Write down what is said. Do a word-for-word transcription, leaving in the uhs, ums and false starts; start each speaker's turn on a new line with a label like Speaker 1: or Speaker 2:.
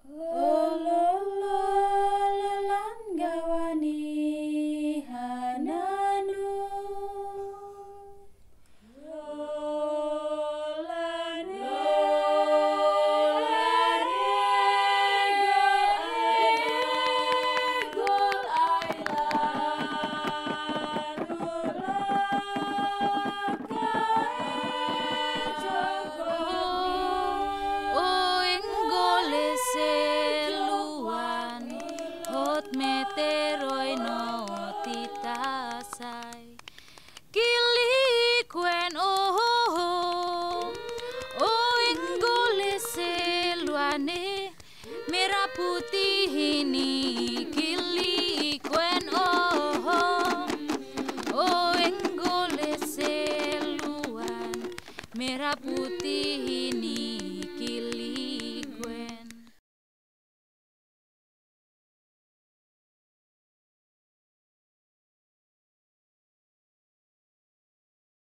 Speaker 1: Meteroi no titasai kili kuen oh oh oh inggole seluane merah putih ini kili kuen oh oh oh inggole seluan merah putih ini